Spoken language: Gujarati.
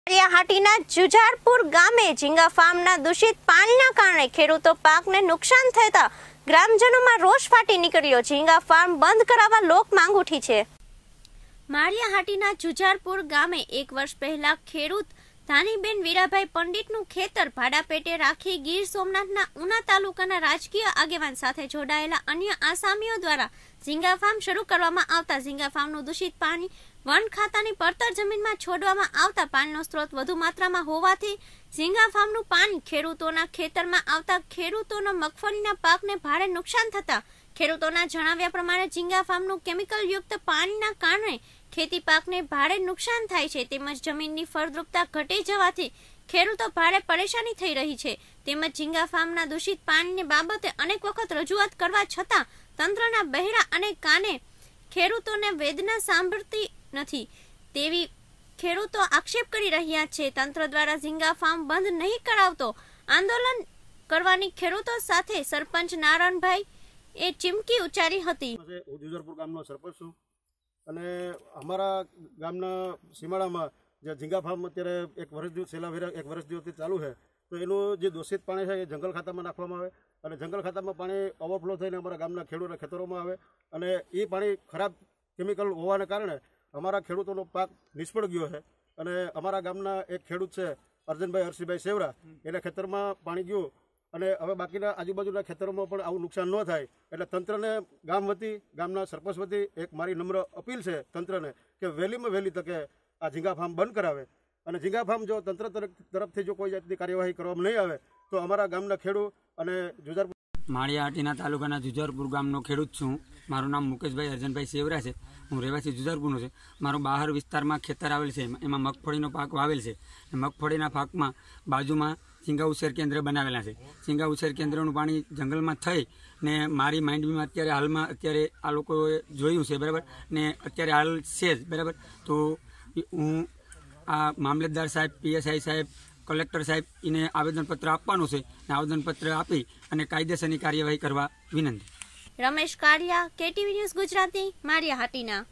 હાટીના જુજારપુર ગામે ઝીંગા ફાર્મના દૂષિત પાણીના કારણે ખેડૂતો પાકને નુકસાન થતા ગ્રામજનોમાં રોષ ફાટી નીકળ્યો। ઝીંગા ફાર્મ બંધ કરાવવા લોક માંગ ઉઠી છે। માળિયા હાટીના જુજારપુર ગામે 1 વર્ષ પહેલા ખેડૂત ધાનીબેન વીરાભાઈ પંડિતનું ખેતર ભાડા પેટે રાખી ગીર સોમનાથના ઉના તાલુકાના રાજકીય આગેવાન સાથે જોડાયેલા અન્ય આસામીઓ દ્વારા ઝીંગા ફાર્મ શરૂ કરવામાં આવતા ઝીંગા ફાર્મનું દૂષિત પાણી વન ખાતાની પડતર જમીનમાં છોડવામાં આવતા પાણીનો સ્ત્રોત વધુ માત્રામાં હોવાથી ઝીંગા ફાર્મનું પાણી ખેડૂતોના ખેતરમાં આવતા ખેડૂતોના મગફળીના પાકને ભારે નુકસાન થતા ખેડૂતોના જણાવ્યા પ્રમાણે ઝીંગા ફાર્મનું કેમિકલયુક્ત પાણીના કારણે ખેતી પાકને ભારે નુકસાન થાય છે તેમજ જમીનની ફળદ્રુપતા ઘટી જવાથી ખેડૂતો ભારે પરેશાની થઈ રહી છે તેમજ ઝીંગા ફાર્મના દૂષિત પાણીને બાબતે અનેક વખત રજૂઆત કરવા છતાં તંત્રના બહેરા અને કાને ખેડૂતોને વેદના સાંભળતી નથી તેવી ખેડૂતો આક્ષેપ કરી રહ્યા છે। તંત્ર દ્વારા ઝીંગા ફાર્મ બંધ નહીં કરાવતો આંદોલન કરવાની ખેડૂતો સાથે સરપંચ નારાયણભાઈ એ ચીમકી ઉચ્ચારી હતી। જુજારપુર ગામનો સરપંચ છું અને અમારા ગામના સીમાડામાં જે ઝીંગા ફાર્મ અત્યારે એક વર્ષ દિવસથી ચાલુ છે તો એનું જે દૂષિત પાણી છે એ જંગલ ખાતામાં નાખવામાં આવે અને જંગલ ખાતામાં પાણી ઓવરફ્લો થઈને અમારા ગામના ખેડૂતોના ખેતરોમાં આવે અને એ પાણી ખરાબ કેમિકલ હોવાને કારણે અમારા ખેડૂતોનો પાક નિષ્ફળ ગયો છે અને અમારા ગામના એક ખેડૂત છે અર્જનભાઈ હરસિભાઈ સેવરા એના ખેતરમાં પાણી ગયું અને હવે બાકીના આજુબાજુના ખેતરોમાં પણ આવું નુકસાન ન થાય એટલે તંત્રને ગામ વતી ગામના સરપંચ વતી એક મારી નમ્ર અપીલ છે તંત્રને કે વહેલીમાં વહેલી તકે આ ઝીંગા ફાર્મ બંધ કરાવે અને ઝીંગા ફાર્મ જો તંત્ર તરફથી જો કોઈ જાતની કાર્યવાહી કરવામાં નહીં આવે તો અમારા ગામના ખેડૂત અને જુજારપુર માળિયા હાટીના તાલુકાના જુજારપુર ગામનો ખેડૂત છું। મારું નામ મુકેશભાઈ અર્જનભાઈ સેવરા છે। હું રહેવાસી જુજારપુરનો છે। મારું બહાર વિસ્તારમાં ખેતર આવેલ છે એમાં મગફળીનો પાક વાવેલ છે। મગફળીના પાકમાં બાજુમાં ઝીંગા ઉછેર કેન્દ્ર બનાવેલા છે। ઝીંગા ઉછેર કેન્દ્રનું પાણી જંગલમાં થઈ ને મારી માઇન્ડમાં અત્યારે આ લોકોએ જોયું છે બરાબર ને અત્યારે હાલ છે જ બરાબર તો હું આ મામલતદાર સાહેબ પીએસઆઈ સાહેબ કલેક્ટર સાહેબ એને આવેદનપત્ર આપવાનું છે ને આવેદનપત્ર આપી અને કાયદેસરની કાર્યવાહી કરવા વિનંતી। Ramesh Kaliya, KTV news Gujarati, Maliya Hatina.